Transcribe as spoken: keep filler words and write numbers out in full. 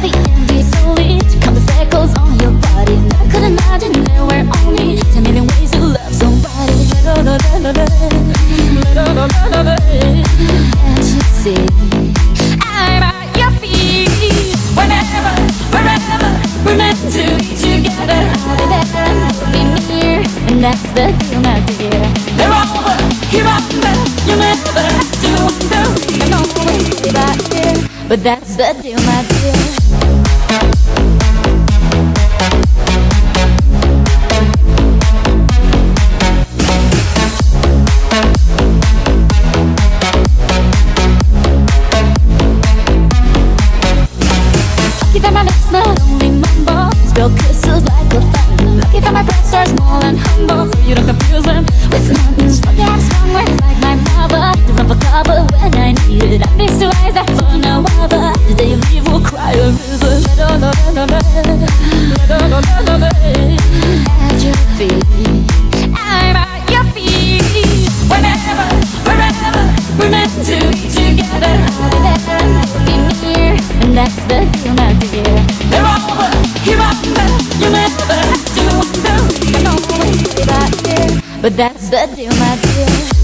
the envy solely to count the freckles on your body. Never could imagine there were only ten million ways to love somebody. Can't you see? I'm at your feet. Whenever, wherever we're meant to be together, I'll be there and you'll be near, and that's the deal, my dear. They're over, here under, you'll never have to wonder. I'm always way back here, but that's the deal, my dear. Lucky that my lips not only mumble, spill kisses like a fountain. Lucky that my breaths are small and humble, so you don't confuse them with mountains. Lucky I have strong words like my mother to run for cover when I need it. I'm these two eyes that for no other. The day you leave will cry a river. At your feet, I'm at your feet. Whenever, wherever we're meant to be together, I'll be there and you'll be near, and that's the deal, my dear. They're over, here under, you'll never have to wonder. I'm always way back here, but that's the deal, my dear.